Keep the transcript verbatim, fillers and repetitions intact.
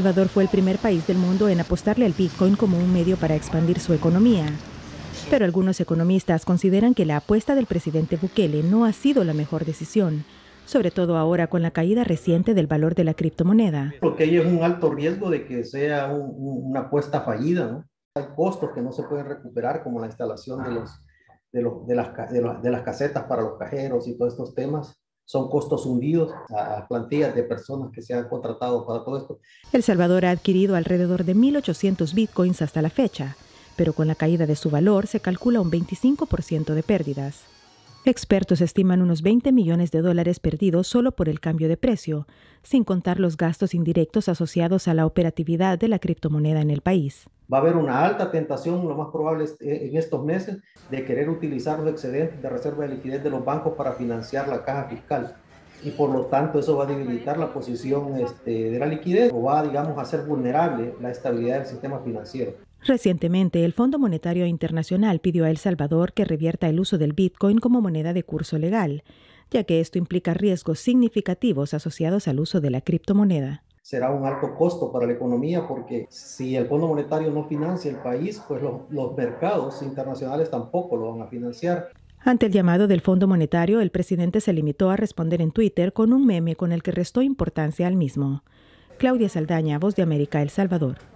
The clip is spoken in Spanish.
Salvador fue el primer país del mundo en apostarle al Bitcoin como un medio para expandir su economía. Pero algunos economistas consideran que la apuesta del presidente Bukele no ha sido la mejor decisión, sobre todo ahora con la caída reciente del valor de la criptomoneda. Porque hay un alto riesgo de que sea un, un, una apuesta fallida, ¿no? Hay costos que no se pueden recuperar, como la instalación de, los, de, los, de, las, de, los, de las casetas para los cajeros y todos estos temas. Son costos hundidos a plantillas de personas que se han contratado para todo esto. El Salvador ha adquirido alrededor de mil ochocientos bitcoins hasta la fecha, pero con la caída de su valor se calcula un veinticinco por ciento de pérdidas. Expertos estiman unos veinte millones de dólares perdidos solo por el cambio de precio, sin contar los gastos indirectos asociados a la operatividad de la criptomoneda en el país. Va a haber una alta tentación, lo más probable es en estos meses, de querer utilizar los excedentes de reserva de liquidez de los bancos para financiar la caja fiscal. Y por lo tanto eso va a debilitar la posición este, de la liquidez o va, digamos, a hacer vulnerable la estabilidad del sistema financiero. Recientemente, el Fondo Monetario Internacional pidió a El Salvador que revierta el uso del Bitcoin como moneda de curso legal, ya que esto implica riesgos significativos asociados al uso de la criptomoneda. Será un alto costo para la economía porque si el Fondo Monetario no financia el país, pues los, los mercados internacionales tampoco lo van a financiar. Ante el llamado del Fondo Monetario, el presidente se limitó a responder en Twitter con un meme con el que restó importancia al mismo. Claudia Saldaña, Voz de América, El Salvador.